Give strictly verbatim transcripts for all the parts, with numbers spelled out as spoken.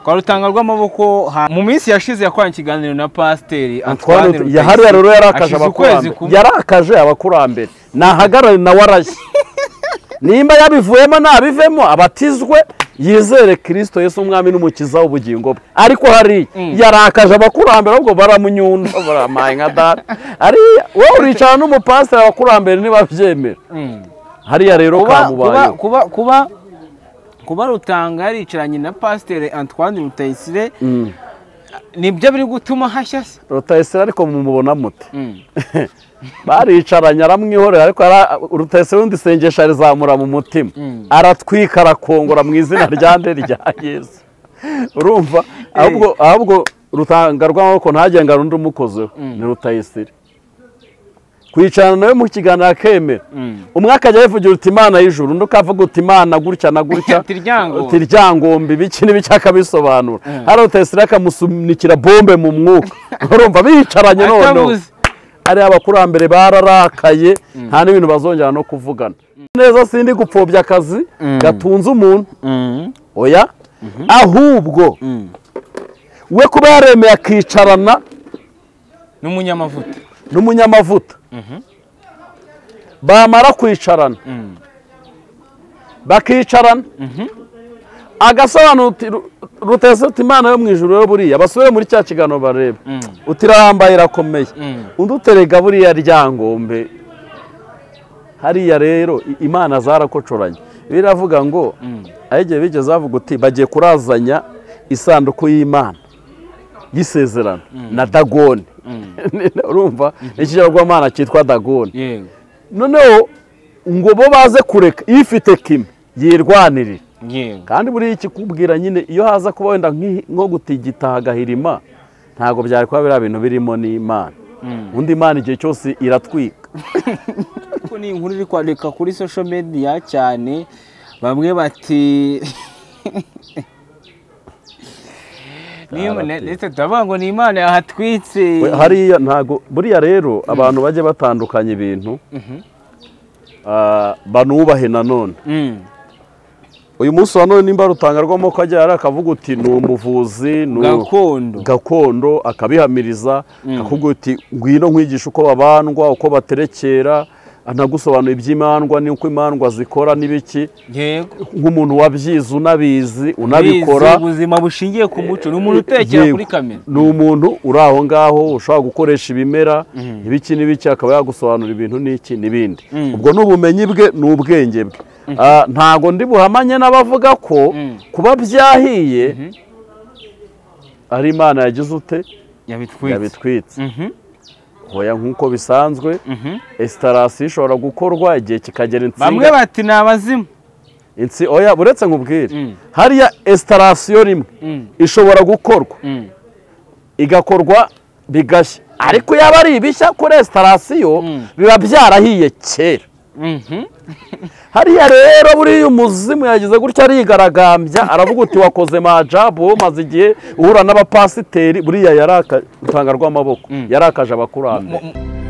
kwa Rutanga rw'amaboko mu minsi yashize yakoranye ikiganiro na Pasiteri Antoine yahari rero yarakaje abakurambere yarakaje abakurambere nahagarare na warashye nimba yabivuyemo nabivemo abatizwe yizere Kristo Yesu umwami n'umukiza w'ubugingo bwe ariko hari yarakaje abakurambere ahubwo baramunyunda baramaye nka data ari wowe uricara n'umupasiteri abakurambere nibavyemera hariya rero kamubaye kuba kuba kuba Rutanga yaricaranye na Pasiteri Antoine Rutayisire nibyo biri gutuma hashya se Rutayisire ariko mumubona mute baricaranye aramwihorera ariko Rutayisire undi sengesha rizamura mu mutima aratwika arakongora mu izina rya nde rya Yesu urumva ahubwo ahubwo Rutanga rw'amaboko ntagenga rundi umukozeho ni Rutayisire kwicarana nawe mu kiganiro akemera umwaka ajya yivugira uti Imana y'ijuru undi ukavuga uti Imana gutya na gutya uti ryangombe biki n'ibiki akabisobanura hari Rutayisire akamusunikira bombe mu mwuka urumva bicaranye none ari abakurambere bararakaye nta n'ibintu bazongera no kuvugana neza sindi gupfobya akazi gatunze umuntu oya ahubwo we kuba yaremeye akicarana n'umunyamavuta n'umunyamavuta bamara kwicarana bakicarana agasobanura Rutayisire uti Imana yo mu ijuru yo buriya basubire muri cya kiganiro barebe utirambaye irakomeye undi uterega buriya ryangombe hariya rero Imana zarakocoranye biravuga ngo ayigiye bigeze bavuga uti bagiye kurazanya isanduku y'Imana y'isezerano na Dagoni urumva ikigirwamana cyitwa Dagoni noneho ngo bo baze kureka ifite kimwe yirwanirira kandi buri iki kubwira nyine iyo haza kuba wenda nko gutigita hagahirima ntago byari kuba bira bintu birimo n'Imana undi Imana igihe cyose iratwika ko ni inkuru iri kwandika kuri social media cyane bamwe bati niyo ndetse ndabango ni Imana yahatwitse hariya ntago buriya rero abantu baje batandukanye ibintu banubahe nanone uyu munsi wa none nimba Rutanga rw'amaboko ajya yari akavuga uti ni umuvuzi gakondo gakondo akabihamiriza akavuga uti ngwino nkwigisha uko babandwa uko baterekera anagusobanura iby'imandwa n'uko imandwa zikora n'ibiki nk'umuntu wabyize unabizi unabikora ubuzima bushingiye ku muco ni umuntu utekera kuri kamera ni umuntu uri aho ngaho ushobora gukoresha ibimera ibiki n'ibiki akaba yagusobanura ibintu n'iki n'ibindi ubwo n'ubumenyi bwe n'ubwenge bwe ntago ndi buhamanye n'abavuga ko kuba byahiye ari Imana yagize ute yabitwitse hoya nkuko bisanzwe estarasi ishobora gukorwa igihe kikagera insinga bamwe bati nabazimu insi oya buretse nkubwire hariya estarasiyo rimwe ishobora gukorwa igakorwa bigashya ariko yaba ari ibishya kuri estarasiyo biba byarahiye kera hariya rero buriya umuzimu yagize gutya arigaragambya aravuga uti wakoze majabu maze igihe uhura n'abapasiteri buriya yaraka Rutanga rw'amaboko yarakaje abakurambere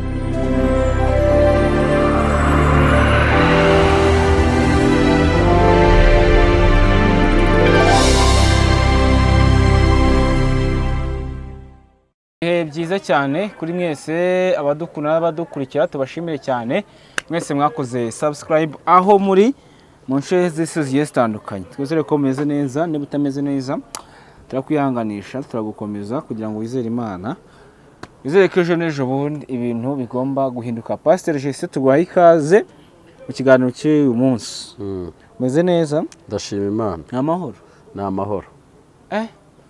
byiza cyane kuri mwese abadukuna n'abadukurikira tubashimire cyane mwese mwakoze subscribe aho muri mu nce z'isi zigiye zitandukanye twizere ko meze neza niba utameze neza turakwihanganisha turagukomeza kugira ngo wizere Imana wizere ko ejo n'ejo bundi ibintu bigomba guhinduka Pasiteri Jesse tuguhaye ikaze mu kiganiro cy'uyu munsi meze neza ndashima Imana ni amahoro ni amahoro eh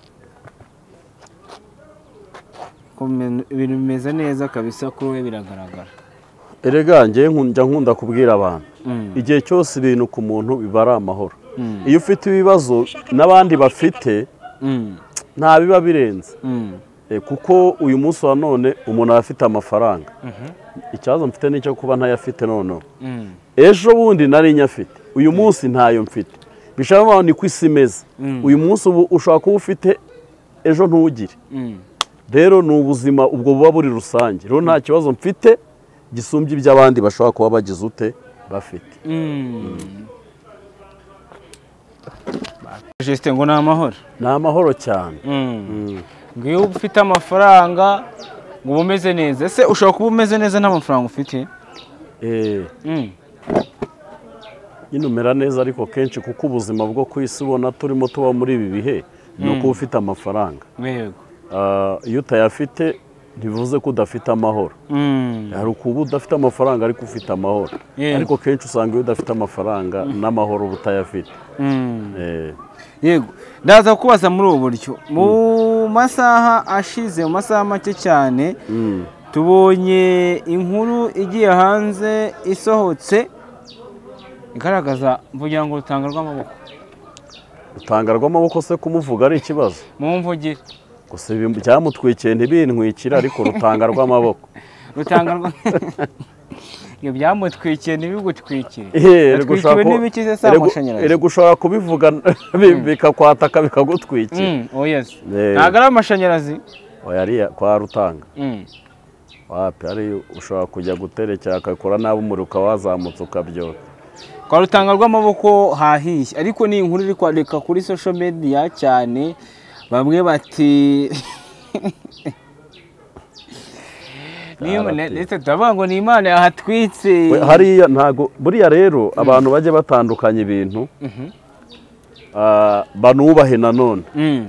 ibintu bimeze neza kabisa kuri we biragaragara erega njye njya nkunda kubwira abantu igihe cyose ibintu ku muntu biba ari amahoro iyo ufite ibibazo n'abandi bafite nta biba birenze kuko uyu munsi wa none umuntu afite amafaranga ikibazo mfite n'icyo kuba ntayafite noneho ejo bundi nari nyafite uyu munsi ntayo mfite bishobora ni ku isi imeze uyu munsi ushobora kuba ufite ejo ntugire rero ni ubuzima ubwo buba buri rusange rero nta kibazo mfite gisumbye iby'abandi bashobora kuba bagize ute bafite Justin ngo ni amahoro. Ni amahoro cyane. Ngo iyo ufite amafaranga ngo uba umeze neza. Ese ushobora kuba umeze neza nta mafaranga ufite? Eh. Nyine umera neza ariko kenshi kuko ubuzima bwo ku isi ubona turimo tuba muri ibi bihe ni uko ufite amafaranga. Yego. Iyo utayafite ntibivuze ko udafite amahoro. Hari ukuba udafite amafaranga ariko ufite amahoro. Ariko kenshi usanga iyo udafite amafaranga n'amahoro uba utayafite. Yego, ndaza kubaza muri ubu buryo. Mu masaha ashize, mu masaha make cyane, tubonye inkuru igiye hanze isohotse igaragaza mvugira ngo rutanga rw'amaboko. Rutanga rw'amaboko se kumuvuga ari ikibazo? Mu mvugire. Gusa byamutwikiye ntibintwikira ariko rutanga rw'amaboko. Rutanga rwa Iyo byamutwikiye ntibigutwikire. Eh, Twikiwe n'ibikize sa amashanyarazi. Ere gushaka kubivuga bikakwataka bikagutwikira. Oh yes. Ntago ari amashanyarazi. Oya ari kwa rutanga. Wapi ari ushobora kujya guterekera akakora nabi umuruka wazamutse ukabyota. Kwa rutanga rw'amaboko hahiye ariko ni inkuru iri kwandika kuri social media cyane bamwe bati niyo ndetse tabango ni Imana yahatwitse. Hariya ntago buriya rero abantu baje batandukanye ibintu banubahe nanone.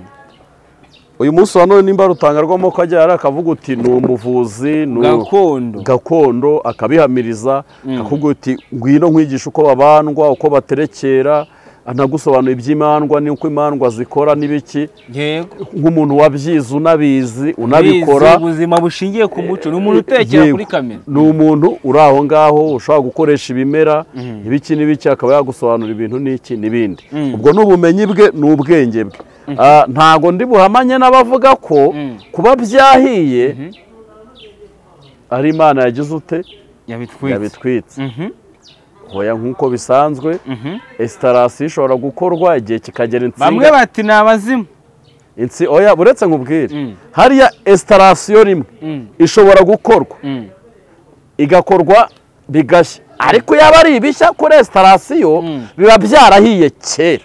Uyu munsi wa none nimba rutanga rw'amaboko ajya ari akavuga uti ni umuvuzi gakondo gakondo akabihamiriza akavuga uti ngwino nkwigisha uko babandwa uko baterekera anagusobanura iby'imandwa n'uko imandwa zikora n'ibiki. Yego, nk'umuntu wabyize unabizi unabikora ubuzima bushingiye ku muco n'umuntu utekera kuri kamera. Ni umuntu uri aho ngaho ushobora gukoresha ibimera ibiki n'ibiki akaba yagusobanura ibintu n'iki n'ibindi. Ubwo n'ubumenyi bwe n'ubwenge bwe. Ntago ndi buhamanye n'abavuga ko kuba byahiye ari Imana yagize ute yabitwitse. Hoya nkuko bisanzwe installation ishobora gukorwa igihe kikagera insinga. Bamwe bati nabazimu. Insi oya buretse nkubwire. Hariya installation rimwe ishobora gukorwa igakorwa bigashya. Ariko yaba ari ibishya kuri installation biba byarahiye kera.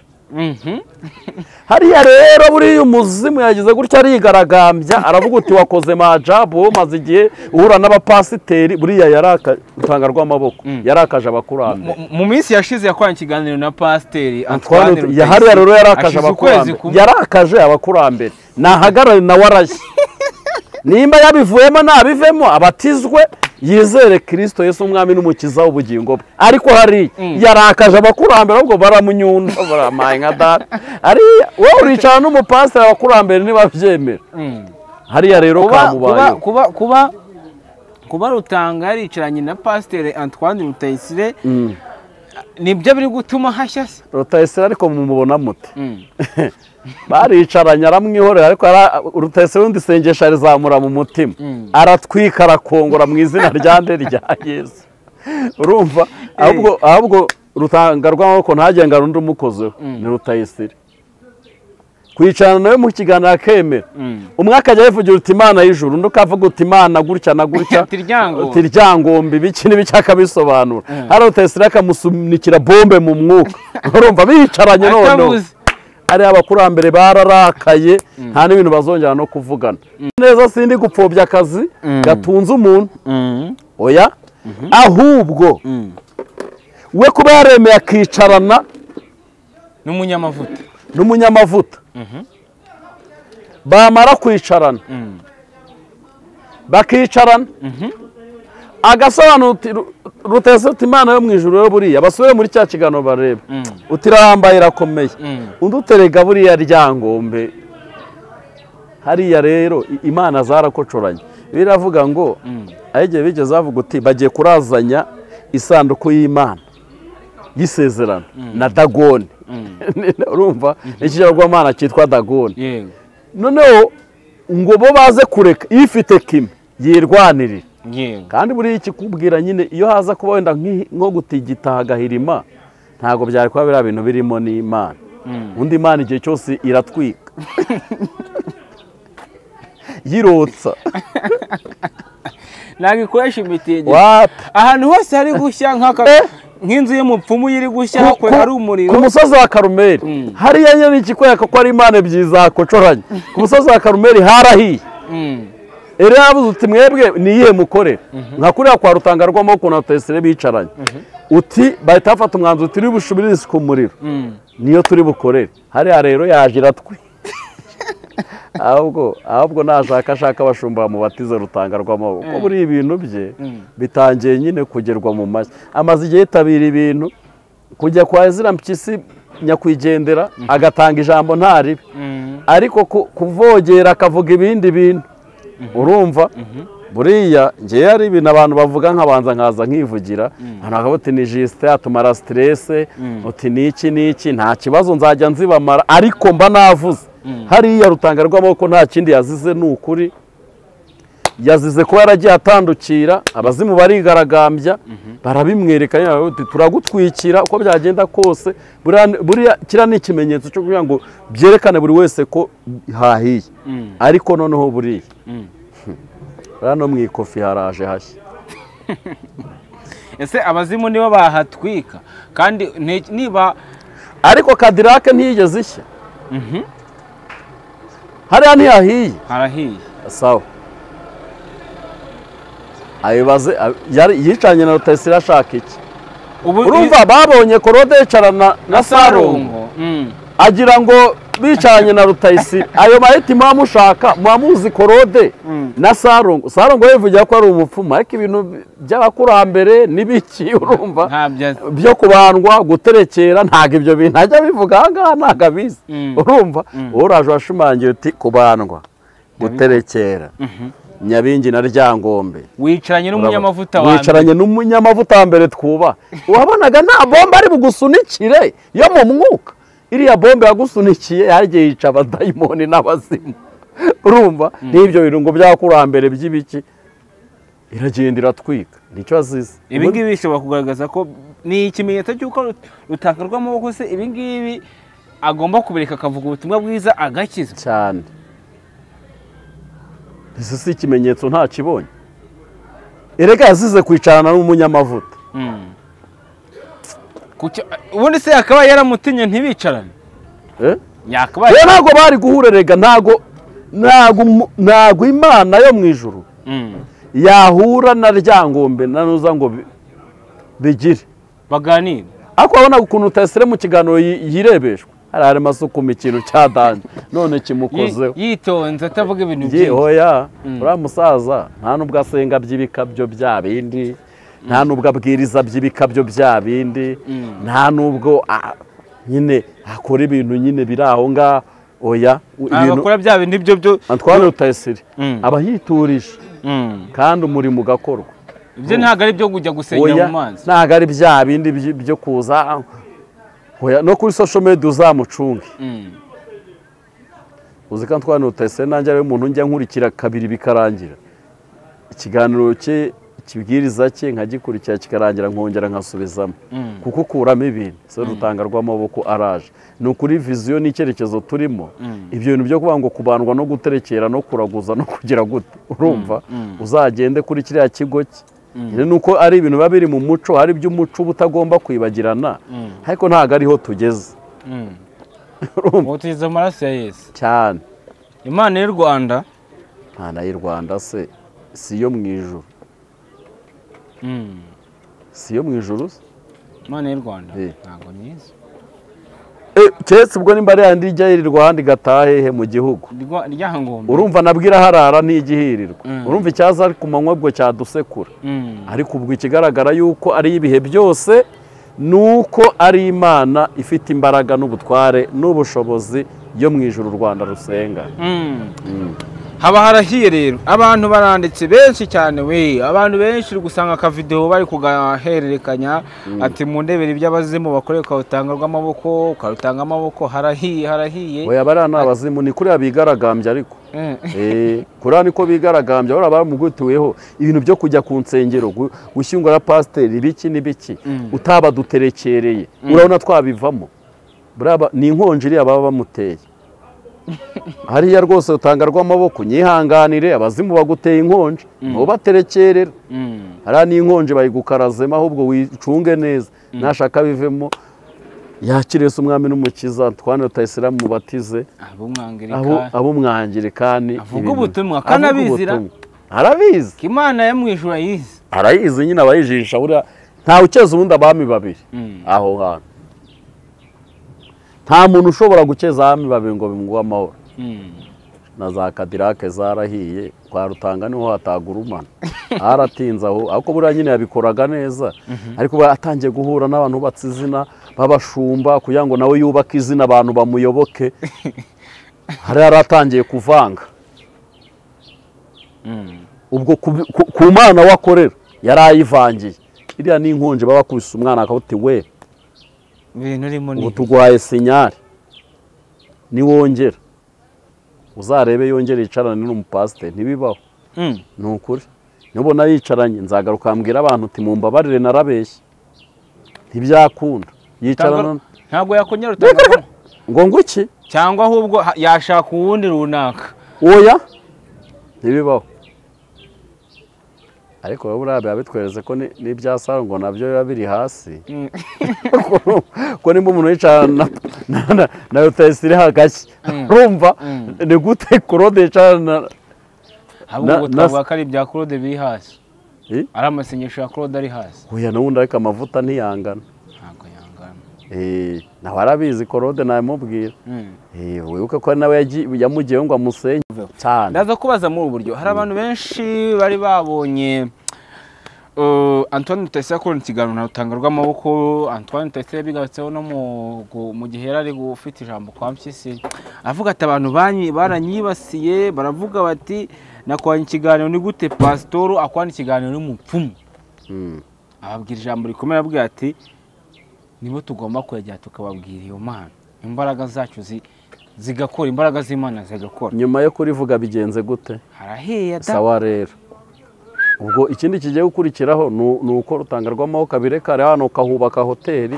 Hariya rero buri umuzimu yagize gutya arigaragambya aravuga uti wakoze majabu maze igihe uhura n'abapasiteri buriya yaraka rutanga rw'amaboko yarakaje abakurambere. Mu minsi yashize yakwanye ikiganiro na pasiteri Antoine ya hariya rero yarakaje abakurambere yarakaje abakurambere nahagarare na warashye nimba yabivuyemo nabivemo abatizwe yizere Kristo Yesu umwami n'umukiza w'ubugingo bwe. Ariko hari yarakaje abakurambere ubwo baramunyunda baramaye nka data ari wowe uricara n'umupasiteri abakurambere nibavyemera. Hariya rero kamubaye kuba kuba kuba rutanga yaricaranye na pasiteri Antoine Rutayisire nibyo biri gutuma hashya se. Rutayisire ariko mumubona mute? Baricaranye aramwihorera ariko Rutayisire undi sengesha rizamura mu mutima aratwika arakongora mu izina ryande rya Yesu. Urumva ahubwo ahubwo rutanga rw'amaboko ntagenga rundi umukozeho ni Rutayisire kwicarana nawe mu kiganiro akemera. Umwe akajya yivugira uti Imana y'ijuru undi ukavuga uti Imana gutya na gutya tiryangombe biki n'ibiki akabisobanura. Hari Rutayisire akamusunikira bombe mu mwuka. Urumva bicaranye none ari abakurambere bararakaye nta n'ibintu bazongera no kuvugana neza. Sindi gupfobya akazi gatunze umuntu oya ahubwo we kuba yaremeye akicarana n'umunyamavuta n'umunyamavuta bamara kwicarana bakicarana agasobanura Rutayisire uti Imana yo mu ijuru rero buriya basubire muri cya kiganiro bareba utirambaye irakomeye undi uterega buriya ryangombe. Hariya rero Imana zarakocoranye biravuga ngo ahigiye bigeze bavuga uti bagiye kurazanya isanduku y'Imana y'isezerano na Dagoni. Urumva ikijyarwamana cyitwa Dagoni. Noneho ngo bo baze kureka ifite kimwe yirwanirira. Kandi buri iki kubwira nyine iyo haza kuba wenda nko gutigita hagahirima ntago byari kuba bira bintu birimo ni Imana. Undi Imana igihe cyose iratwika yirotsa nagikoresha imitege ahantu hose hari gushya nkaka nk'inzu y'umupfumu iri gushya ko ari umuriro ku musozi wa Karumeli hariya nyine ikikwereka ko ari Imana ebyiri zakocoranye ku musozi wa Karumeli harahiye rero yabuze uti mwebwe niyihe mukorere nka kuriya kwa Rutanga rw'amaboko na Rutayisire bicaranye uti bahita bafata umwanzuro turi bushubirize ku muriro niyo turi bukorere hariya rero yaje iratwi ahubwo ahubwo nashaka ashaka abashumba bamubatize Rutanga rw'amaboko buri ibintu bye bitangiye nyine kugerwa mu mashyi amaze igihe yitabira ibintu kujya kwa Ezra Mpyisi nyakwigendera agatanga ijambo ntaribe ariko kuvogera akavuga ibindi bintu urumva buriya ngewe ari ibintu abantu bavuga nkabanza nkaza nkivugira hano uti ni jisite atumara siterese uti niki niki nta kibazo nzajya nzibamara ariko mba navuze hariya Rutanga rw'amaboko nta kindi yazize ni ukuri yazize kuba yaragiye atandukira abazimu barigaragambya barabimwereka uti turagutwikira uko byagenda kose buriya kiriya ni ikimenyetso cyo kugira ngo byerekane buri wese ko hahiye ariko noneho buriya hano mu ikofi haraje hashya ese abazimu nibo bahatwika kandi niba ariko Cadillac ntiyigeze ishya hariya ntiyahiye harahiye sawa ayibaze yicanye na Rutayisire ashaka iki urumva babonye Korode yicarana na Sarongo agira ngo bicaranye na Rutayisire ayo mahiti muba mushaka muba muzi Korode na Sarongo Sarongo yivugira ko ari umupfumu ariko ibintu by'abakurambere n'ibiki urumva byo kubandwa guterekera ntabwo ibyo bintu ajya bivuga aha ngaha ntabwo abizi urumva wowe uraje washimangira uti kubandwa guterekera Nyabingi na Ryangombe wicaranye n'umunyamavuta wa wicaranye n'umunyamavuta wa mbere twuba wabonaga nta bomba ari bugusunikire yo mu mwuka iriya bombe yagusunikiye yagiye yica abadayimoni n'abazimu urumva n'ibyo birungo byakurambere by'ibiki iragenda iratwika nicyo azize ibi ngibi bishobora kugaragaza ko ni ikimenyetso cy'uko Rutanga rw'amaboko se ibi ngibi agomba kubireka akavuga ubutumwa bwiza agakiza cyane ese si ikimenyetso nta kibonye erega yazize kwicarana n'umunyamavuta ubundi se yakaba yaramutinye ntibicarane yakabaye ntabwo bari guhurerega ntabwo ntabwo Imana yo mu ijuru yahura na Ryangombe nanuza ngo bigire baganire ariko urabona ukuntu Rutayisire mu kiganiro yirebeshwa hari harimo asukuma ikintu cya danje none kimukozeho yitonze atavuga ibintu byinshi oya uriya musaza nta nubwo asenga by'ibikabyo bya bindi nta nubwo abwiriza by'ibikabyo bya bindi nta nubwo nyine akora ibintu nyine biri aho ngaho oya abakora bya bindi byo byo Antoine Rutayisire aba yiturije kandi umurimo ugakorwa ibyo ntabwo ari byo kujya gusengera mu mazi ntabwo ari bya bindi byo kuza no kuri social media uzamucunge uzi ko Antoine Rutayisire nanjye ari umuntu njya nkurikira kabiri bikarangira ikiganiro cye ikibwiriza cye nkagikurikira kikarangira nkongera nkasubizamo kuko ukuramo ibintu so Rutanga rw'amaboko araje ni ukuri viziyo n'icyerekezo turimo ibyo bintu byo kuvuga ngo kubandwa no guterekera no kuraguza no kugira gute urumva uzagende kuri kiriya kigo cye nuko ari ibintu biba biri mu muco hari iby'umuco utagomba kwibagirana ariko ntabwo ariho tugeze ubu tugeze mu maraso ya Yesu cyane Imana y'u Rwanda Imana y'u Rwanda se si yo mu ijuru si yo mu ijuru Imana y'u Rwanda ntabwo nizi keretse ubwo nimba ari yandi ijya yirirwa ahandi gatahehe mu gihugu Ryangombe urumva nabwira harara ntigihirirwa urumva icyaza ari ku manywa bwo cyadusekura ariko ubwo ikigaragara yuko ari ibihe byose nuko ari Imana ifite imbaraga n'ubutware n'ubushobozi yo mu ijuru u Rwanda rusenga haba harahiye rero abantu baranditse benshi cyane we abantu benshi gusanga aka video bari kugahererekanya ati mu ndebere iby'abazimu bakoreye ka Rutanga rw'amaboko ka Rutanga amaboko harahiye harahiye oya bari n'abazimu ni kuri abigaragambye ariko eh kuri niko bigaragambye bari baramugutiweho ibintu byo kujya ku nsengero gushyingura pasteur ibiki n'ibiki utaba duterekereye urabona twabivamo buraba ni inkonjiri ababa bamuteye hariya rwose Rutanga rw'amaboko nyihanganire abazimu baguteye inkonje ngo baterekerera hariya n'inkonje bayigukarazemo ahubwo wicunge neza nashaka bivemo yakire Yesu umwami n'umukiza Antoine Rutayisire mubatize ab'umwangirikani avuga ubutumwa kanabizira arabizi ko Imana yamwijura yize arayizi nyine abayijisha buriya ntawe ukeza ubundi abami babiri aho hantu nta muntu ushobora gukeza abami babiri ngo bimuhe amahoro na za Kadirake zarahiye kwa Rutanga niho hatagurumana haratinze aho ariko buriya nyine yabikoraga neza ariko atangiye guhura n'abantu batse izina babashumba kugira ngo nawe yubake izina abantu bamuyoboke hari yaratangiye kuvanga ubwo ku Mana wakorera yarayivangiye iriya n'inkonje baba kubisa umwana akabuti we ibintu urimo ni ubu tugwaye sinyari niwongera uzarebe yongera yicarane n'umupasiteri ntibibaho ni ukuri nubona yicaranye nzagaruka ambwira abantu uti mumbabarire narabeshye ntibyakunda yicarana ntabwo yakongera Rutanga ngo nguki cyangwa ahubwo yashaka uwundi runaka oya ntibibaho ariko buriya biba bitweretse ko n'ibyasaro ngo nabyo biba biri hasi ko nimba umuntu yicarana na Rutayisire hagashya urumva ni gute Claude yicarana ahubwo twavuga ko ari ibya Claude biri hasi ari amasengesho ya Claude ari hasi oya n'ubundi ariko amavuta ntiyangana ntabwo yangana nawe arabizi Claude nabimubwira wibuke ko nawe yamugiyeho ngo amusenye cyane ndaza kubaza muri ubu buryo hari abantu benshi bari babonye Antoine Rutayisire akora ikiganiro na Rutanga rw'amaboko Antoine Rutayisire bigarutseho no mu gihe yari ari gufite ijambo kwa Mpyisi avuga ati abantu baranyibasiye baravuga bati nakwanya ikiganiro ni gute pasitoro akwana ikiganiro n'umupfumu ababwira ijambo rikomeye abwira ati nibo tugomba kwegera tukababwira iyo Mana imbaraga zacu zigakora imbaraga z'Imana zigakora nyuma yo kurivuga bigenze gute harahiye da sawa rero ubwo ikindi kigiye gukurikiraho ni uko Rutanga rw'amaboko abireka ari hano ukahubaka hoteli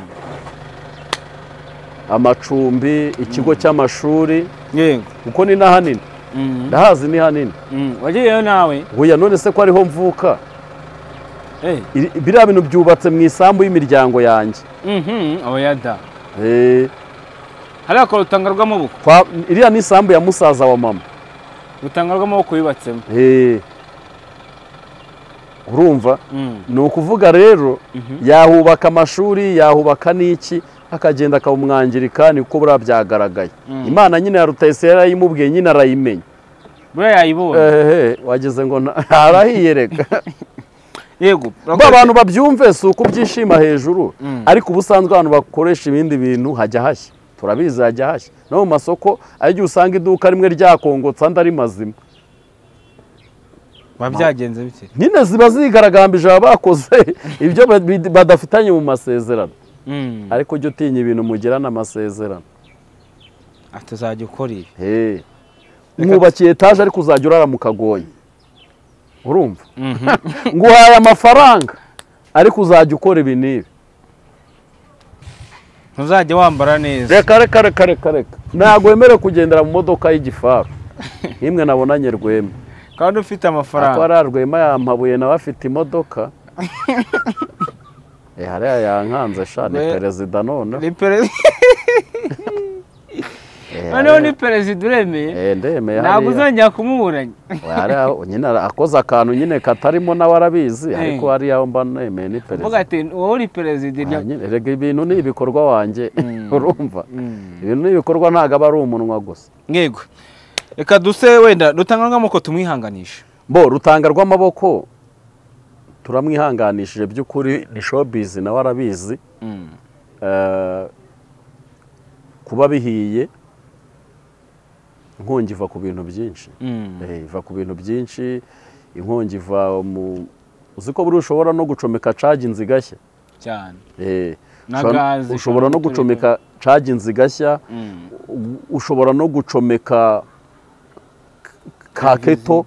amacumbi ikigo cy'amashuri kuko ni na hanini ndahazi ni hanini wagiyeyo nawe huya none se ko ariho mvuka biriya bintu byubatse mu isambu y'imiryango yanjye oya da hariya kwa Rutanga rw'amaboko iriya ni isambu ya musaza wa mama Rutanga rw'amaboko yubatsemo urumva ni ukuvuga rero yahubaka amashuri yahubaka n'iki akagenda akawumwangirikani kuko buriya byagaragaye Imana nyine ya Rutayisire yarayimubwiye nyine arayimenya buriya yayibonye ehe wageze ngo ntarahiye reka yego abantu babyumve si uko byishima hejuru ariko ubusanzwe abantu bakoresha ibindi bintu hajya hashya turabizi hajya hashya no mu masoko agiye usanga iduka rimwe ryakongotse andi ari mazima babyagenze bike nyine ziba zigaragambije aba bakoze ibyo badafitanye mu masezerano ariko ujye utinya ibintu mugirana amasezerano atazajya ukora ibi mwubakiye etaje ariko uzajya urara mu kagoyi urumva nguhaye amafaranga ariko uzajya ukora ibi n'ibi ntuzajya wambara neza reka reka reka reka reka ntabwo wemerewe kugendera mu modoka y'igifaru nk'imwe nabonanye Rwema kandi ufite amafaranga ako ari Rwema yampabuye nawe afite imodoka hariya yankanze sha ni perezida none ni perezida noneho ni perezida uremeye ndemeye ntabwo uzongera kumuburanya nyine akoze akantu nyine katarimo nawe arabizi ariko hariya aho mba nemeye ni perezida uvuga ati wowe uri perezida rega ibintu ni ibikorwa wanjye urumva ibintu ni ibikorwa ntabwo aba ari umunwa gusa yego reka duse wenda Rutanga rw'amaboko tumwihanganisha bo Rutanga rw'amaboko turamwihanganishije by'ukuri ni showbiz nawe arabizi kuba bihiye inkongi iva ku bintu byinshi iva ku bintu byinshi inkongi iva mu uzi ko buri ushobora no gucomeka cagi nzigashya cyane ushobora no gucomeka cagi nzigashya ushobora no gucomeka ka keto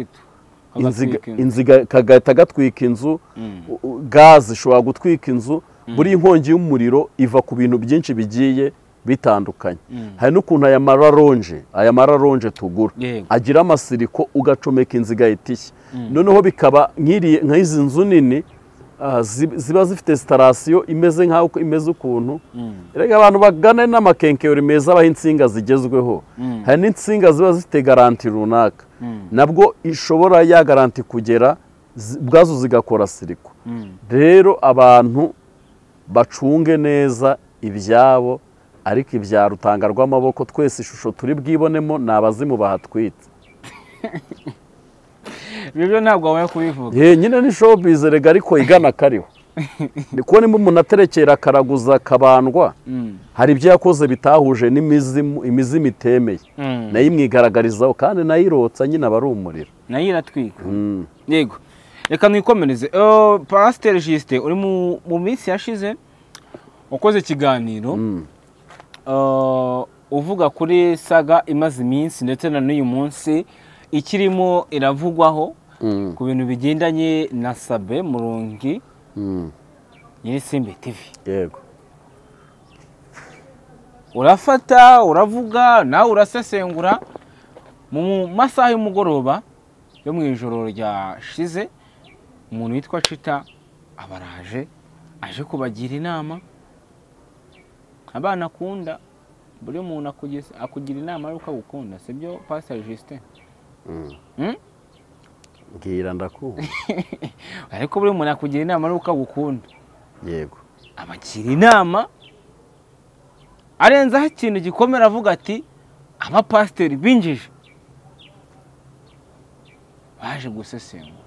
inziga kagahita gatwika inzu gaze ishobora gutwika inzu buri inkongi y'umuriro iva ku bintu byinshi bigiye bitandukanye hari n'ukuntu aya mararonje aya mararonje tugura agira amasiriko ugacomeka inziga itishye noneho bikaba nk'iriye nk'izi nzu nini ziba zifite sitarasiyo imeze nk'aho imeze ukuntu rega abantu bagane n'amakenkeyori meza abaho insinga zigezweho hari n'insinga ziba zifite garanti runaka nabwo ishobora ya garanti kugera ubwazo zigakora siriko rero abantu bacunge neza ibyabo ariko ibya rutanga rw'amaboko twese ishusho turi bwibonemo ni abazimu bahatwitse ibyo ntabwo wabona kubivuga ye nyine ni showbiz rega ariko igana kariho ni kubona nimba umuntu aterekera akaraguza akabandwa hari ibyo yakoze bitahuje n'imizimu imizimu itemeye nayo imwigaragarizaho kandi nayo irotsa nyine aba ari umuriro nayo iratwika yego reka mwikomereze Pasiteri Justin uri mu minsi yashize ukoze ikiganiro uvuga kuri saga imaze iminsi ndetse na n'uyu munsi ikirimo iravugwaho ku bintu bigendanye na Sabe Murungi nyiri Simbi T V yego urafata uravuga nawe urasesengura mu masaha y'umugoroba yo mu ijoro ryashize umuntu witwa Chita abaraje aje kubagira inama abana akunda buri muntu akugira inama yuko agukunda sibyo Pasiteri Justin ngira ndakunda ariko buri muntu akugira inama yuko agukunda yego abagira inama arenzaho ikintu gikomera avuga ati abapasiteri binjije baje gusesengura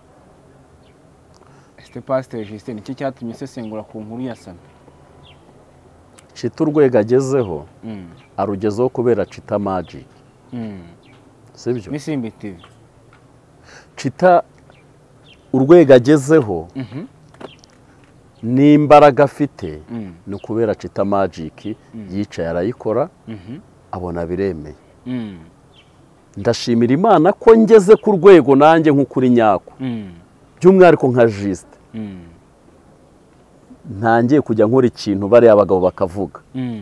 este Pasiteri Justin iki cyatumye isesengura ku nkuru ya Sabe Chita urwego agezeho arugezeho kubera Chita Magic sibyo ni Simbi T V Chita urwego agezeho n'imbaraga afite ni ukubera Chita Magic yicaye arayikora abona biremeye ndashimira Imana ko ngeze ku rwego nanjye nk'ukuri nyako by'umwihariko nka Justin ntangiye kujya nkora ikintu bariya abagabo bakavuga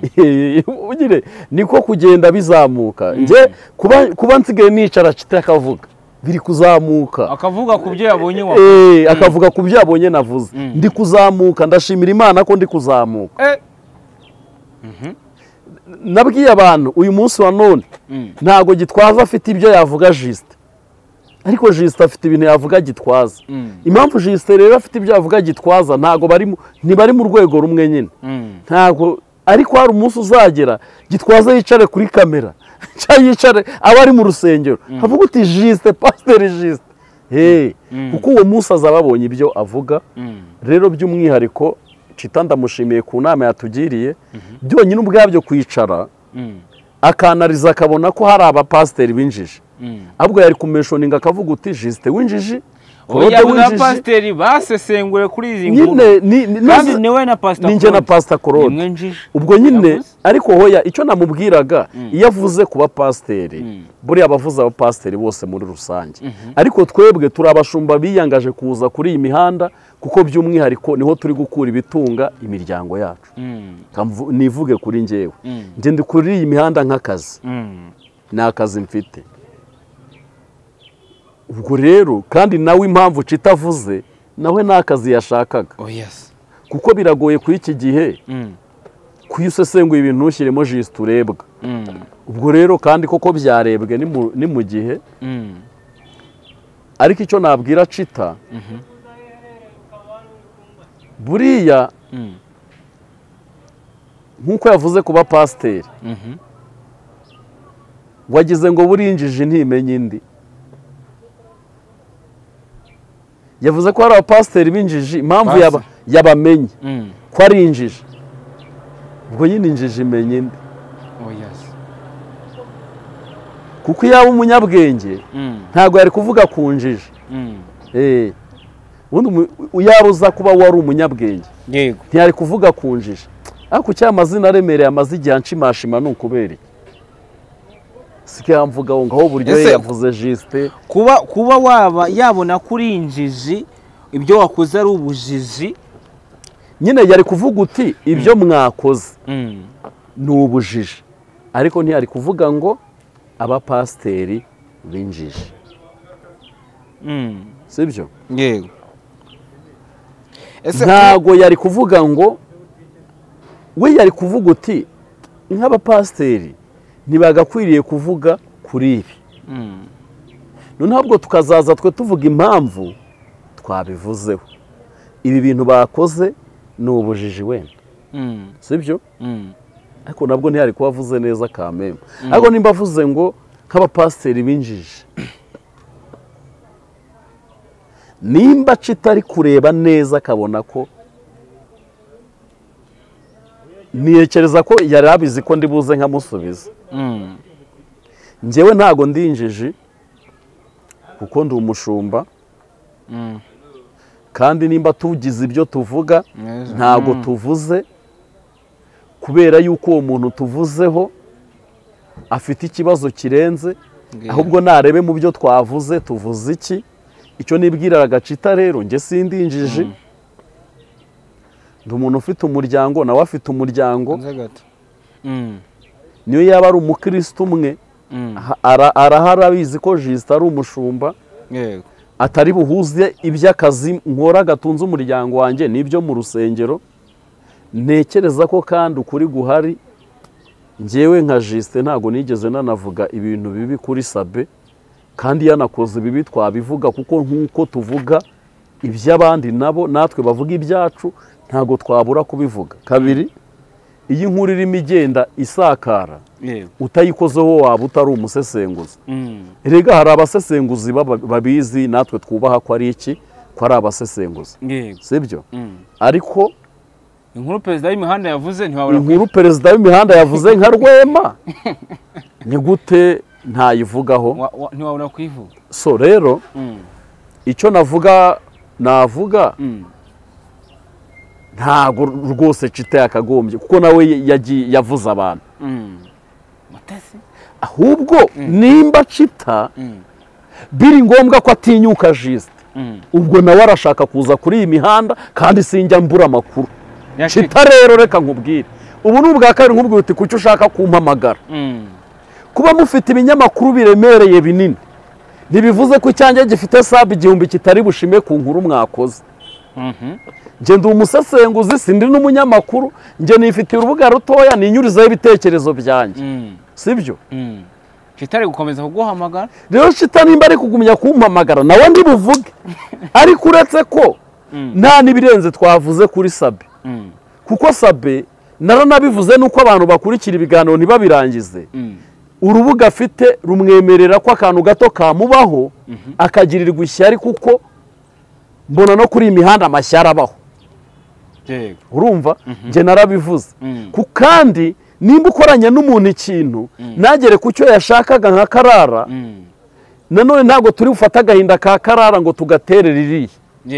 niko kugenda bizamuka nge kuba nsigaye nicara Chita akavuga biri kuzamuka akavuga ku byo yabonye wavuze akavuga ku byo yabonye navuze ndi kuzamuka ndashimira Imana ko ndi kuzamuka nabwiye abantu uyu munsi wa none ntago Gitwaza afite ibyo yavuga Justin ariko Justin afite ibintu yavuga Gitwaza impamvu Justin rero afite ibyo yavuga Gitwaza ntago bari ntibari mu rwego rumwe nyine ntago ariko hari umunsi uzagera Gitwaza yicare kuri kamera cyangwa yicare aba ari mu rusengero avuga uti Justin Pasiteri Justin hey kuko uwo munsi azababonye ibyo avuga rero by'umwihariko Chita ndamushimiye ku nama yatugiriye byonyine ubwabyo kwicara akanariza akabona ko hari abapasiteri binjije ahubwo yari kumeshoninga akavuga uti Justin winjiji oya abapasiteri basesengure kuri izi nkuru kandi niwe na Pastor ninjye na Pastor Claude ubwo nyine ariko hoya icyo namubwiraga iyo avuze kuba pasiteri buri abavuze abapasiteri bose muri rusange ariko twebwe turabashumba biyangaje kuza kuri iyi mihanda kuko by'umwihariko niho turi gukura ibitunga imiryango yacu nivuge kuri njyewe njye ndi kuri iyi mihanda nk'akazi ni akazi mfite ubwo rero kandi nawe impamvu Chita avuze nawe nta kazi yashakaga kuko biragoye kuri iki gihe kuyusesenguye ibintu ntushyiremo Justin urebwa ubwo rero kandi koko byarebwe ni mu gihe ariko icyo nabwira Chita buriya nk'uko yavuze kuba pasiteri wagize ngo burinjije ntimenye indi yavuze ko hari abapasiteri binjije impamvu yabamenye ko ari injiji ubwo nyine injiji imenye indi kuko iyo yaba umunyabwenge ntabwo yari kuvuga ku njiji yaba uza kuba wari umunyabwenge ntiyari kuvuga ku njiji ariko cyangwa amazina aremereye amaze igihe anshimashima ni ukubera iki sike mvuga ngo ngaho buryo yavuze Justin kuba kuba waba yabona kuri injiji ibyo wakoze ari ubujiji nyine yari kuvuga uti ibyo mwakoze ni ubujiji ariko ntiyari kuvuga ngo abapasiteri b'injiji sibyo yego ntago yari kuvuga ngo we yari kuvuga uti nk'abapasiteri ntibagakwiriye kuvuga kuri ibi ntabwo tukazaza twe tuvuga impamvu twabivuzeho ibi bintu bakoze ni ubujiji wenda sibyo ariko nabwo ntiyari kuba avuze neza kameme ariko nimba avuze ngo nk'abapasiteri b'injiji nimba kitari kureba neza akabona ko niyekereza ko yari abizi ko ndi buze nkamusubiza njyewe ntago ndi injiji kuko ndi umushumba kandi nimba tugize ibyo tuvuga ntago tuvuze kubera yuko uwo muntu tuvuzeho afite ikibazo kirenze ahubwo narebe mu byo twavuze tuvuze iki icyo nibwirira agacita rero njye sindi injiji ndi umuntu ufite umuryango nawe afite umuryango niyo yaba ari umukristo umwe arahari abizi ko Justin ari umushumba atari buhuze iby'akazi nkora gatunze umuryango wanjye n'ibyo mu rusengero ntekereza ko kandi ukuri guhari njyewe nka Justin ntago nigeze nanavuga ibintu bibi kuri Sabe kandi yanakoze bibi twabivuga kuko nk'uko tuvuga iby'abandi nabo natwe bavuga ibyacu ntago twabura kubivuga kabiri iyi nkuru irimo igenda isakara utayikozeho waba utari umusesenguzi erega hari abasesenguzi babizi natwe twubaha ko ari iki ko ari abasesenguzi sibyo ariko inkuru perezida w'imihanda yavuze ntiwabura inkuru perezida w'imihanda yavuze nka Rwema ni gute ntayivugaho ntiwabura kuyivuga so rero icyo navuga navuga ntago rwose cita yakagombye kuko nawe yavuze abantu ahubwo nimba cita biri ngombwa ko atinyuka Justin ubwo nawe arashaka kuza kuri iyi mihanda kandi sinjya mbura amakuru cita rero reka nkubwire ubu ni ubwa kabiri nkubwire uti kuki ushaka kumpamagara kuba mufite ibinyamakuru biremereye binini ntibivuze ko icyanjye gifite sabe igihumbi kitari bushime ku nkuru mwakoze njye ndi umusesenguzi sindi n'umunyamakuru njye nifitiye urubuga rutoya ninyurizaho ibitekerezo byanjye sibyo kitari gukomeza kuguhamagara rero cita nimba ari kugumya kumpamagara nawe ndi buvuge ariko uretse ko nta n'ibirenze twavuze kuri Sabe kuko Sabe naranabivuze nuko abantu bakurikira ibiganiro ntibabirangize urubuga afite rumwemerera ko akantu gato kamubaho akagirirwa ishyari kuko mbona no kuri imihanda amashyara abaho urumva njye narabivuze kandi nimba ukoranye n'umuntu ikintu nagere ku cyo yashakaga nka Karara nanone ntabwo turi bufate agahinda ka Karara ngo tugatere ririya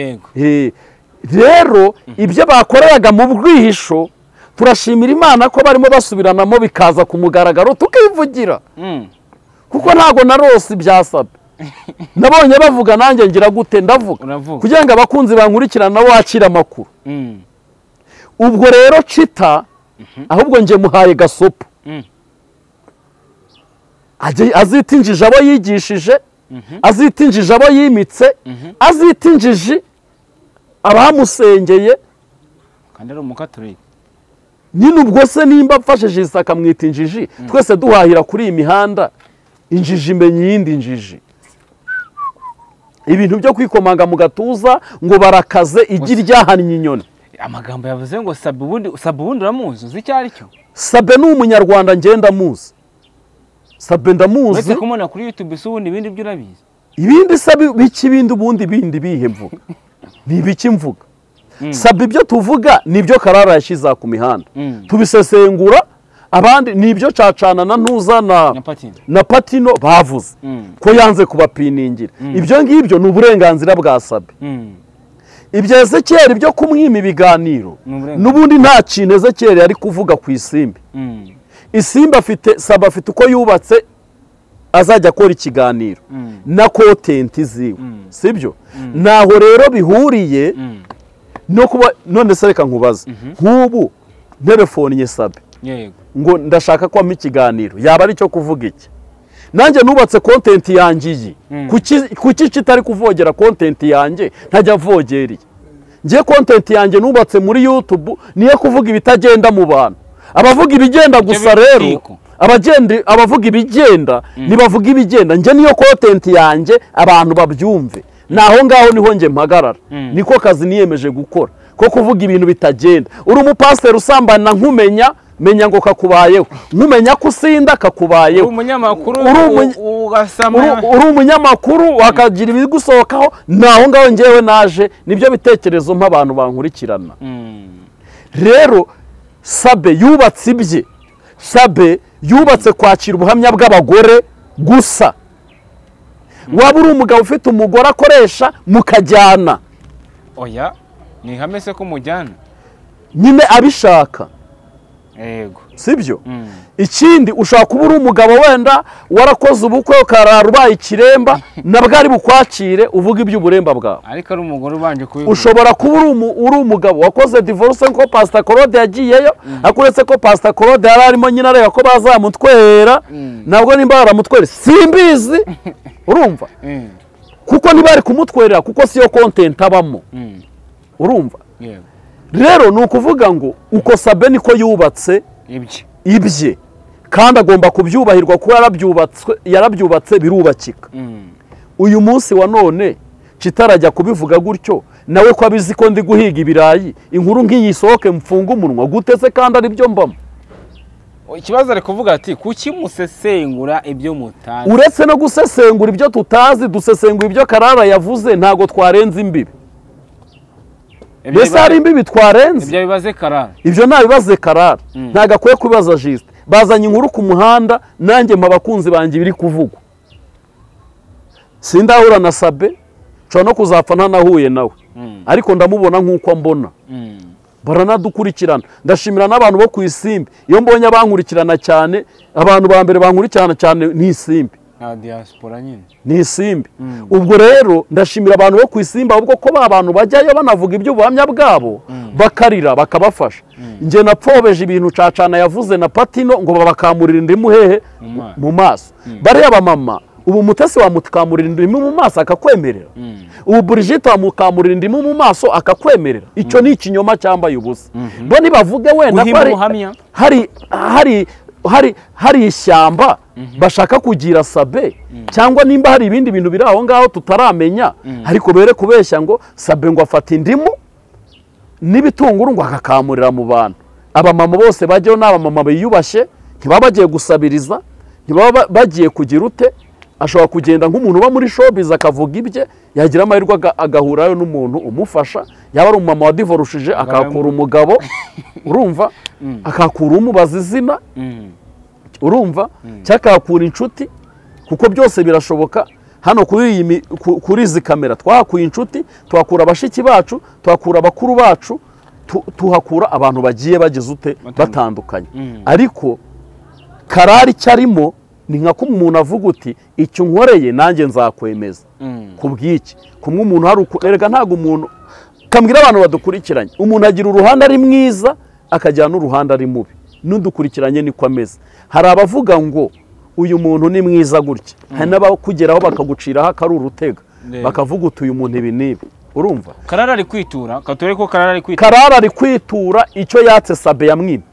rero ibyo bakoreraga mu bwihisho turashimira Imana ko barimo basubiranamo bikaza ku mugaragaro tukivugira kuko ntabwo narose ibyasabwe nabonye bavuga nanjye ngira gute ndavuga kugira ngo abakunzi bankurikirana nabo wakira amakuru ubwo rero cita ahubwo nje muhaye gasopo azitinjije abo yigishije azitinjije abo yimitse azitinjije abamusengeye kandi ari umukatolika nyine ubwo se nimba mfashe Justin akamwita injiji twese duhahira kuri iyi mihanda injiji imenye iyindi injiji ibintu byo kwikomanga mu gatuza ngo barakaze igi ryahannye inyoni amagambo yavuze ngo Sabe ubundi Sabe ubundi uramuzi uzi icyo ari cyo Sabe ni umunyarwanda ngenda muzi Sabe ndamuzi wese kumona kuri YouTube se ubundi ibindi byo urabizi ibindi Sabe biki bindi ubundi bindi bihe mvuga ni biki mvuga Sabe ibyo tuvuga nibyo Karara yashiza ku mihanda tubisesengura abandi nibyo cacana na ntuza na na Patino bavuze ko yanze kubapiningira ibyo ngibyo ni uburenganzira bwa Sabe ibyo Ezekiel byo kumwima ibiganiro nubundi nta kintu Ezekiel yari kuvuga ku Isimbi Isimbi afite Sabe afite uko yubatse azajya akora ikiganiro na content ziwe sibyo naho rero bihuriye no kuba none se reka nkubaze nk'ubu telefone ye Sabe yego ngo ndashaka ko ampa ikiganiro yaba ari cyo kuvuga iki? Nanjye nubatse content yanjye iyi kuki kitari kuvogera content yanjye ntajya vogera iki? Ngiye content yanjye nubatse muri YouTube niyo kuvuga ibitagenda mu bantu. Abavuga ibigenda gusa rero abagende abavuga ibigenda nibavuga ibigenda. Nje niyo content yanjye abantu babyumve. Naho ngaho niho nje mpagarara. Niko kazi niyemeje gukora ko kuvuga ibintu bitagenda. Uri umupasiteri usambana nkumenya menya ngo kakubayeho, nkumenya ko usinda kakubayeho. Umunyamakuru ugasama uri umunyamakuru wakagira ibigusohokaho. Naho ngaho ngewe naje nibyo bitekerezo mpa abantu bankurikirana. Rero Sabe yubatse ibye. Sabe yubatse kwakira ubuhamya bw'abagore gusa. Waba uri umugabo ufite umugore akoresha mukajyana. Oya ni hamese ko mujyana nyine abishaka. Yego sibyo. Ikindi ushaka kuba uri umugabo wenda warakoze ubukwe ukarara ubaye ikiremba nabwo ari bukwakire uvuga iby'uburemba bwawe. Ariko ari umugore ubanje kubivuga. Ushobora kuba uri umugabo wakoze divorce nko Pastor Claude yagiyeyo akuretse ko Pastor Claude yari arimo nyine areba ko bazamutwera nabwo nimba baramutwera simbizi. Urumva kuko nibari kumutwerera kuko siyo content abamo. Urumva rero ni ukuvuga ngo uko Sabe niko yubatse ibye ibye kandi agomba kubyubahirwa kuko yarabyubatse yarabyubatse birubakika. Uyu munsi wa none kitarajya kubivuga gutyo nawe ko abizi ko ndi guhiga ibirayi inkuru nk'iyi sohoke mfunga umunwa guteze kandi ari byo mbamo. Ikibazo ari kuvuga ati kuki musesengura ibyo mutazi? Uretse no gusesengura ibyo tutazi dusesengura ibyo Karara yavuze ntago twarenze imbibi. Mbese hari imbibi twarenze? Ibyo bibaze Karara. Ibyo nta bibaze Karara. Ntago akwiye kubibaza Juste. Bazanye inkuru ku muhanda nanjye mabakunzi banje biri kuvugwa. Sindahura na Sabe cyo no kuzapfa ntanahuye nawe. Ariko ndamubona nkuko mbona. Baranadukurikirana. Ndashimira n'abantu bo ku Isimbi. Iyo mbonye abankurikirana cyane abantu ba mbere bankurikirana cyane ni Isimbi. Na diaspora nyine. Ni Isimbi. Ubwo rero ndashimira abantu bo ku Isimbi ahubwo ko ba bantu bajyayo banavuga ibyo buhamya bwabo bakarira bakabafasha. Nje napfobeje ibintu cacana yavuze na Patino ngo babakamurira indimu hehe mu maso. Bari aba mama ubu Mutesi wa mukamurira indimu mu maso akakwemerera. Ubu Brigitte wa mukamurira indimu mu maso akakwemerera. Icyo ni ikinyoma cyambaye ubusa. Bo nibavuge wenda ko hari hari hari hari ishyamba bashaka kugira Sabe cyangwa nimba hari ibindi bintu biri aho ngaho tutaramenya ariko bere kubeshya ngo Sabe ngo afata indimu n'ibitunguru ngo akakamurira mu bantu. Aba mama bose bajyeho n'aba mama biyubashye ntibaba bagiye gusabiriza ntibaba bagiye kugira ute. Ashobora kugenda nk'umuntu uba muri showbiz akavuga ibye yagira amahirwe agahurayo n'umuntu umufasha yaba ari umumama wadivorushije akakura umugabo. Urumva akakura umubaza izina. Urumva cyakakura inshuti kuko byose birashoboka. Hano kuri iyi kuri izi kamera twahakuye inshuti twakura abashiki bacu twakura abakuru bacu tuhakura abantu bagiye bagize ute batandukanye. Ariko Karari cyarimo ni nka ko umuntu avuga uti icyo nkoreye nanjye nzakwemeza kubwiki kumwe umuntu hari ukurega ntago umuntu kambwira abantu badukurikiranye umuntu agira uruhande ari mwiza akajyana n'uruhande ari mubi n'udukurikiranye niko ameze. Hari abavuga ngo uyu muntu ni mwiza gutya hari n'abakugeraho bakaguciraho akari urutega bakavuga uti uyu muntu ibi nibi. Urumva Karara ari kwitura katore ko Karara ari kwitura Karara ari kwitura icyo yatse Sabe yamwima.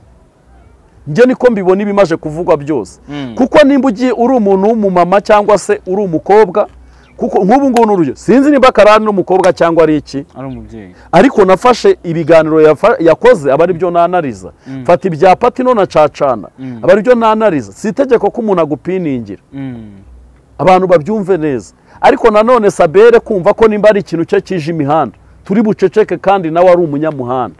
Nje niko mbibona ibimaje kuvugwa byose. Kuko nimba ugiye uri umuntu w'umumama cyangwa se uri umukobwa kuko nk'ubu ngo n'urujyo sinzi nimba Karara n'umukobwa cyangwa ari iki ari umubyeyi. Ariko nafashe ibiganiro yakoze abari byo nanariza. Fata ibya Patino na cacana abari byo nanariza. Si itegeko ko umuntu agupiningira. Abantu babyumve neza. Ariko nanone Sabere kumva ko nimba ari ikintu cyo kije imihanda turi buceceke kandi nawe ari umunyamuhanda.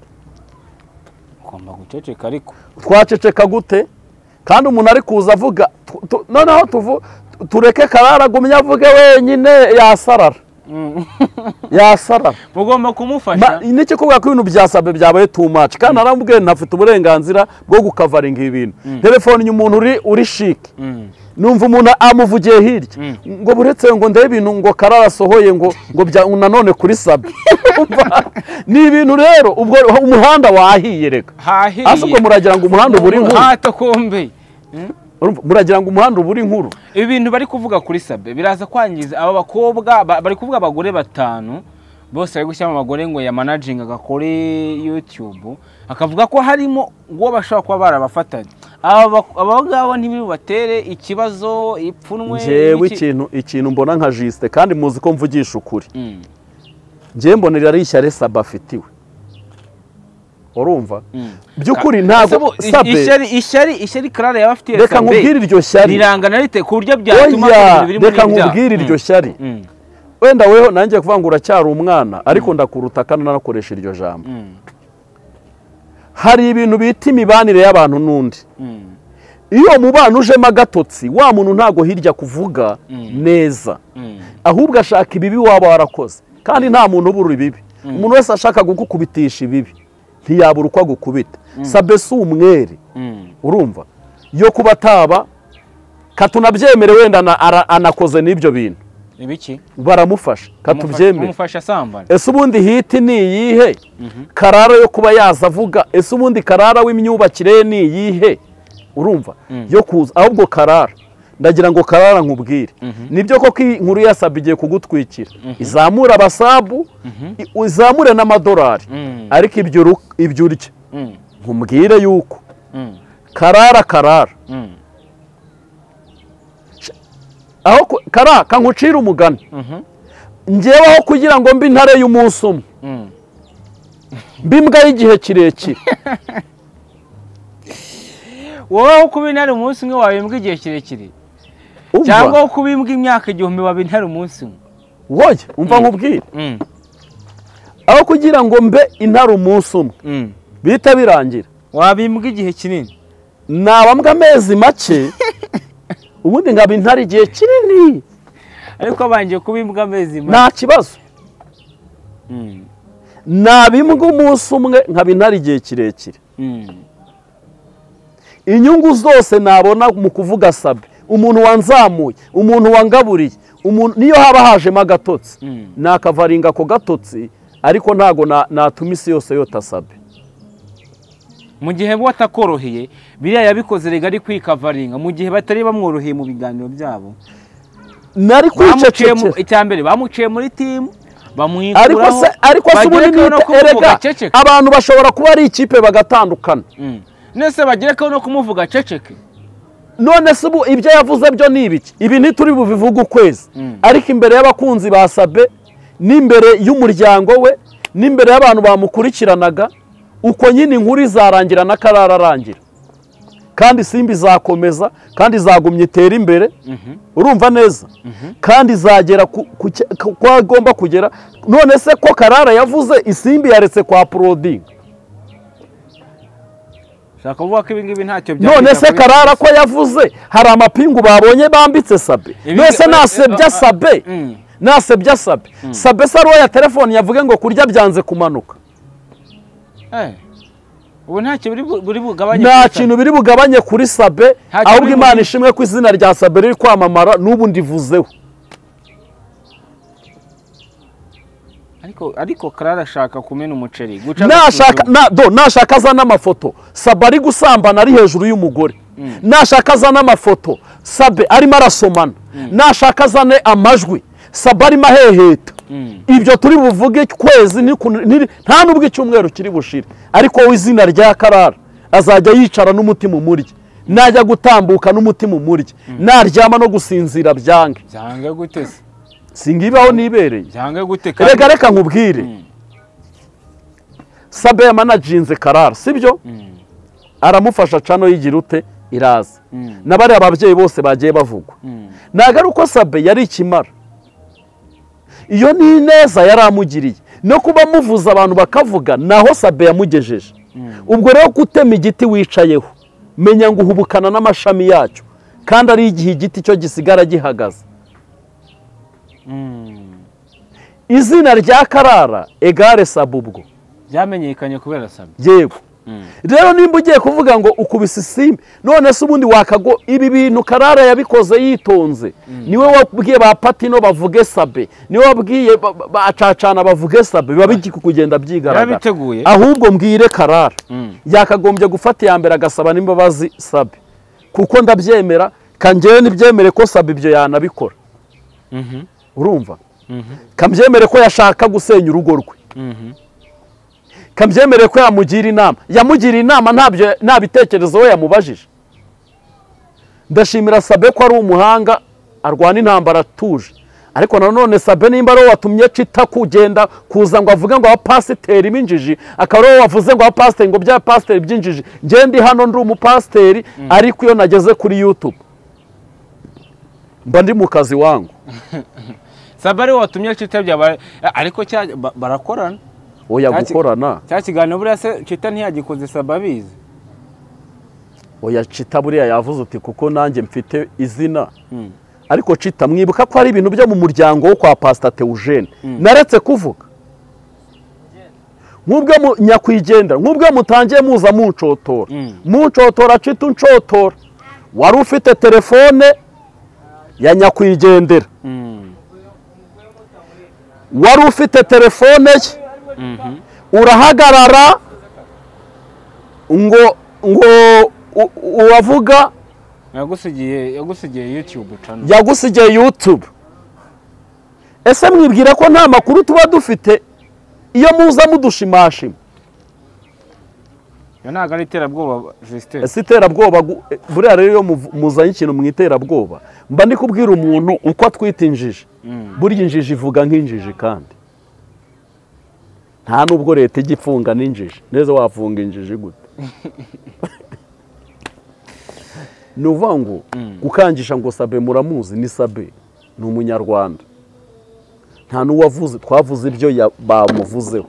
Ugomba guceceka ariko twaceceka gute kandi umuntu ari kuza avuga noneho tuvu tureke Karara gumya avuge wenyine yasarara. yasara mugomba kumufasha niki kuvuga ko ibintu byasabwe byabaye too much kandi arambwiye ntafite uburenganzira bwo gukavaringa ibintu telefone umuntu uri uri chic numva umuntu amuvugiye hirya ngo buretse ngo ndebe ibintu ngo kararasohoye ngo ngo nanone kuri Sabe ni ibintu rero ubwo umuhanda wahiye reka asubwo muragira ngo umuhanda uburi nkuru hato kombe muragira ngo umuhanda uburi nkuru ibintu bari kuvuga kuri Sabe biraza kwangiza aba bakobwa bari kuvuga abagore batanu bose bari gushyira abagore ngo ya managing agakore YouTube akavuga ko harimo ngo bashaka kuba barabafatanye aba ngabo ntibibatere ikibazo ipfunwe jewe ikintu ikintu mbona nka Juste kandi muzi ko mvugisha ukuri je mbonera ari ishyare Sabe afitiwe urumva byukuri ntago Sabe ishyari ishyari ishyari Clara yabafitiye Sabe reka nkubwire iryo shyari rirangana rite ku buryo byatuma ibintu biri muri reka nkubwire iryo shyari wenda weho nanjye kuvangura cyari umwana ariko ndakuruta kandi nanakoresha iryo jambo hari ibintu bita imibanire y'abantu nundi iyo mubana ujemo agatotsi wa muntu ntago hirya kuvuga neza ahubwo ashaka ibibi waba warakoze kandi nta muntu ubura ibibi umuntu wese ashaka gukukubitisha ibibi ntiyabura uko agukubita Sabe si umwere urumva yo kuba ataba katunabyemere wenda anakoze n'ibyo bintu ibiki baramufasha katubyemere umufasha sambana ese ubundi hiti ni iyihe Karara yo kuba yaza avuga ese ubundi Karara w'imyubakire ni iyihe urumva yo kuza ahubwo Karara ndagira ngo Karara nkubwire nibyo koko inkuru ya Sabe igiye kugutwikira izamura abasabu izamure n'amadolari ariko ibyo ibyo urya nkumbwire yuko Karara Karara aho Kara kankucira umugani ngeweho kugira ngo mbi ntare y'umunsi umwe mbimbwa y'igihe kirekire wowe kuba intare umunsi umwe wabimbwa igihe kirekire cyangwa kubimbwa imyaka igihumbi wabintare umunsi umwe woye umva nkubwire aho kugira ngo mbe intare umunsi umwe bita birangira wabimbwa igihe kinini nabambwa amezi make ubundi ngaba intare igihe kinini ariko abangiye kubimbwa amezi make nta kibazo nabimbwa umunsi umwe nkaba intare igihe kirekire inyungu zose nabona mu kuvuga Sabe umuntu wanzamuye umuntu wangaburiye umuntu niyo haba hajemo agatotsi nakavaringa ako gatotsi ariko ntago natuma isi yose yota Sabe mu gihe bo atakoroheye biriya yabikoze rega ari kwikavaringa mu gihe batari bamworoheye mu biganiro byabo nari kwicecekera icyambere bamuciye muri team bamwikuraho ariko se ariko se ubundi erega abantu bashobora kuba ari ikipe bagatandukana nese bagireka no kumuvuga ceceke none se ubu ibyo yavuze byo ni ibiki ibi ntituri bubivuga ukwezi ariko imbere y'abakunzi ba Sabe n'imbere y'umuryango we n'imbere y'abantu bamukurikiranaga uko nyine inkuru izarangira na Karara arangira kandi Simba izakomeza kandi izagumya itera imbere urumva neza kandi izagera ko agomba kugera none se ko Karara yavuze Isimbi yaretse kwa Proding shaka kuvuga ko ibingibi ntacyo bya none se Karara ko yavuze hari amapingu babonye bambitse Sabe nese nasebya Sabe nasebya Sabe Sabe saro ya telefone yavuge ngo kurya byanze kumanuka eh ubu ntacyo buri bugabanye nta kintu biri bugabanye kuri Sabe ahubwo Imana ishimwe ko izina rya Sabe riri kwamamara n'ubu ndivuzeho ariko ariko Karara ashaka kumena umuceri guca nashaka na do nashaka azana amafoto Sabe ari gusambana ari hejuru y'umugore nashaka azana amafoto Sabe arimo arasomana nashaka azane amajwi Sabe arimo aheheta ibyo turi buvuge kwezi nta nubwo icyumweru kiri bushire ariko wowe izina rya Karara azajya yicara n'umutima umurye najya gutambuka n'umutima umurye naryama no gusinzira byange byange gutese singibaho nibereye byange gute reka reka nkubwire Sabe yamanaginze Karara sibyo aramufasha cano yigira ute iraza nabari ababyeyi bose bagiye bavugwa nagaruka uko Sabe yari ikimara iyo ni neza yaramugiriye no kuba muvuza abantu bakavuga naho Sabe yamugejeje ubwo rero gutema igiti wicayeho menya ngo uhubukana n'amashami yacyo kandi ari igihe igiti cyo gisigara gihagaze izina rya Karara egare Sabe ubwo byamenyekanye kubera Sabe. yego rero nimba ugiye kuvuga ngo ukubise isimbi none se ubundi wakago ibi bintu Karara yabikoze yitonze niwe wabwiye ba Patino bavuge Sabe niwe wabwiye bacacana bavuge Sabe biba bigiki kugenda byigaragara ahubwo mbwire Karara yakagombye gufata ya mbere agasaba n'imbabazi Sabe kuko ndabyemera kangewe nibyemere ko Sabe ibyo yanabikora urumva kambyemere ko yashaka gusenya urugo rwe kambyemere ko yamugira inama yamugira inama ntabyo nabitekerezo we yamubajije ndashimira Sabe ko ari umuhanga arwana intambara tuje ariko nanone Sabe nimba ari watumye Chita kugenda kuza ngo avuge ngo abapasiteri b'injiji akaba ari wavuze ngo abapasiteri ngo bya pasiteri by'injiji nge ndi hano ndi umupasiteri ariko iyo nageze kuri YouTube mba ndi mu kazi wangu Sabe ari watumye Chita bya ariko barakorana oya gukorana cya kiganiro buriya se Chita ntiyagikoze Sabe abizi oya Chita buriya yavuze uti kuko nanjye mfite izina ariko Chita mwibuka ko ari ibintu byo mu muryango wo kwa Pastor Theogene naretse kuvuga nk'ubwo nyakwigendera nk'ubwo mutangiye muza muncotora muncotora Chita uncotora wari ufite telefone ya nyakwigendera wari ufite telefone ye urahagarara ngo ngo uwavuga yagusigiye yagusigiye YouTube channel yagusigiye YouTube ese mwibwira ko nta makuru tuba dufite iyo muza mudushimashima yo ntago ari iterabwoba Justin ese iterabwoba buriya rero iyo muzanye ikintu mu iterabwoba mba ndi kubwira umuntu uko atwita injiji burya injiji ivuga nk'injiji kandi nta nubwo leta igifunga n'injiji neza wafunga injiji gute nuvuga ngo gukangisha ngo Sabe muramuzi ni Sabe ni umunyarwanda nta n'uwavuze twavuze ibyo bamuvuzeho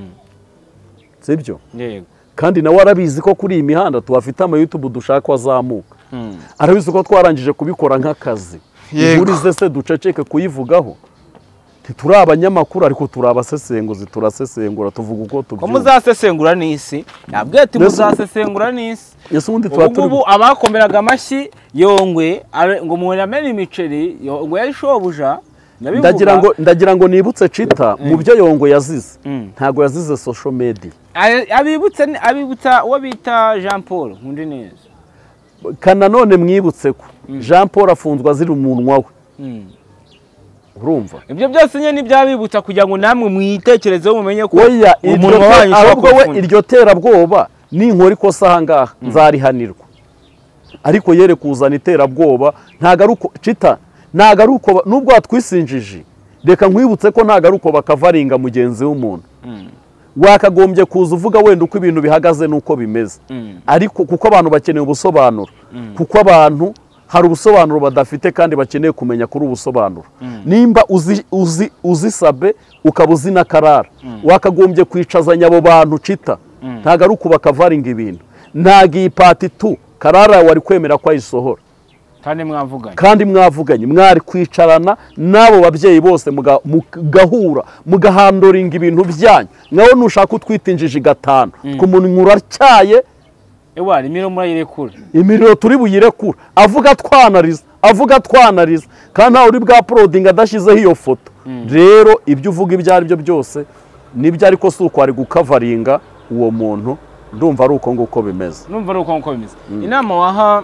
sibyo yego kandi nawe arabizi ko kuri iyi mihanda tubafite ama YouTube dushaka wazamuka arabizi ko twarangije kubikora nk'akazi ihurize se duceceke kuyivugaho turi abanyamakuru ariko turi abasesenguzi turasesengura tuvuga uko tubyumva ko muzasesengura n'isi nabwiye ati muzasesengura n'isi yesu ubundi tuba turi ubu abakomeraga amashyi Yongwe ngo muhera amena imiceri Yongwe yayishobuja ndagira ngo ndagira ngo nibutse Chita mu byo Yongwe yazize ntago yazize social media abibutse abibutsa uwo bita Jean Paul nkundi neza kana none mwibutse ko Jean Paul afunzwa ziri umunwa we urumva ibyo byose nye nibyabibutsa kugira ngo namwe mwitekerezeho mumenye ko umuntu wanyu ahubwo we iryo terabwoba ni inkora ikosa ahangaha nzarihanirwa ariko yere kuzana iterabwoba ntago ari uko Chita ntago ari uko nubwo watwisinjije reka nkwibutse ko ntago ari uko bakavaringa mugenzi w'umuntu wakagombye kuza uvuga wenda uko ibintu bihagaze nuko bimeze ariko kuko abantu bakeneye ubusobanuro kuko abantu hari ubusobanuro badafite kandi bakeneye kumenya kuri ubusobanuro nimba uzi uzi uzi Sabe ukabuzi na Karara wakagombye kwicazanya abo bantu Chita ntago ari uko bakavaringa ibintu ntago iyi pati tu Karara wari kwemera ko ayisohora kandi mwavuganye kandi mwavuganye mwari kwicarana nabo babyeyi bose mugahura mugahandoringa ibintu byanyu nawe nushaka utwitinjije gatanu ku muntu nkuracyaye ewa imiro murayirekura imiriro turi buyirekura avuga twanariza avuga twanariza kandi nta uri bwa uploading adashyizeho iyo foto rero ibyo uvuga ibyo ari byo byose nibyo ariko si uko ari gukavaringa uwo muntu ndumva ari uko nguko bimeze ndumva ari uko nguko bimeze inama waha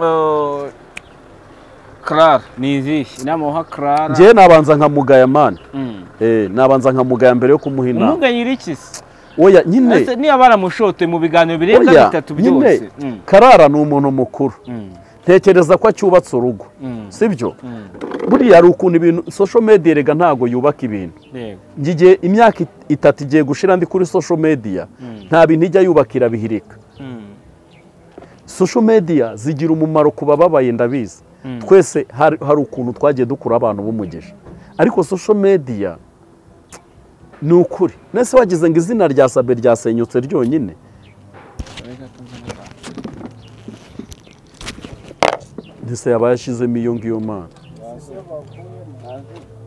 Karara ni izihe inama waha Karara njye nabanza nka mugaya mani eh nabanza nka mugaya mbere yo kumuha inama umugayira iki se oya nyine ese niba baramushote mu biganiro birenga bitatu byose Karara ni umuntu mukuru tekereza ko acyubatse urugo sibyo buriya ari ukuntu ibintu social media rega ntago yubaka ibintu ngiye imyaka itatu igiye gushira ndi kuri social media nta bintu ijya yubakira bihirika social media zigira umumaro kuba babaye ndabizi twese hari ukuntu twagiye dukura abantu b'umugisha ariko social media ni ukuri nese wagize ngo izina rya Sabe ryasenyutse ryonyine ndetse yaba yashizemo iyo ngiyo mana